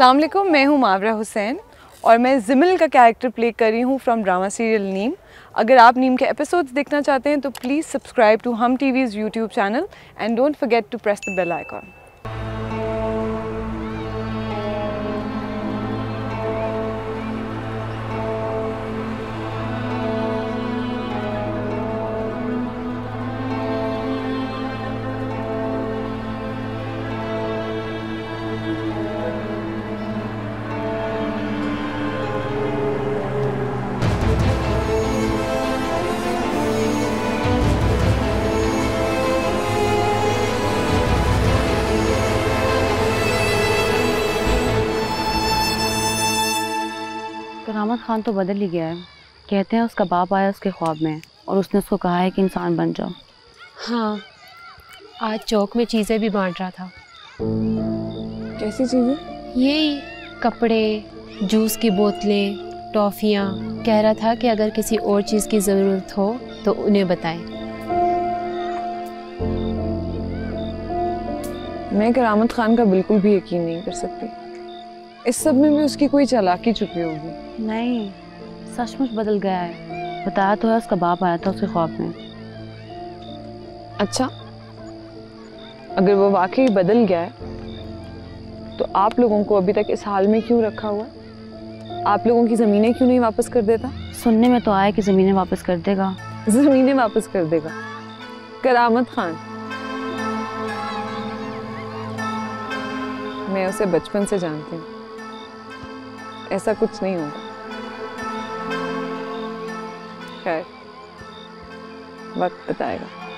अस्सलाम वालेकुम, मैं हूँ मावरा हुसैन और मैं ज़िमिल का कैरेक्टर प्ले कर रही हूँ फ्रॉम ड्रामा सीरियल नीम। अगर आप नीम के एपिसोड्स देखना चाहते हैं तो please subscribe to Hum TV's YouTube channel and don't forget to press the bell icon. Karamat Khan तो बदल ही गया है। कहते हैं उसका बाप आया उसके ख्वाब में और उसने उसको कहा है कि इंसान बन जाओ। हाँ, आज चौक में चीज़ें भी बांट रहा था। कैसी चीज़ें? यही कपड़े, जूस की बोतलें, टॉफ़ियाँ। कह रहा था कि अगर किसी और चीज़ की ज़रूरत हो तो उन्हें बताएं। मैं करामत खान का बिल्कुल भी यकीन नहीं कर सकती। इस सब में भी उसकी कोई चालाकी छुपी होगी। नहीं, सचमुच बदल गया है। बताया तो है उसका बाप आया था उसके ख्वाब में। अच्छा, अगर वो वाकई बदल गया है तो आप लोगों को अभी तक इस हाल में क्यों रखा हुआ? आप लोगों की ज़मीनें क्यों नहीं वापस कर देता? सुनने में तो आया कि ज़मीनें वापस कर देगा। ज़मीनें वापस कर देगा? करामत खान, मैं उसे बचपन से जानती हूँ, ऐसा कुछ नहीं होगा। खैर, वक्त बताएगा।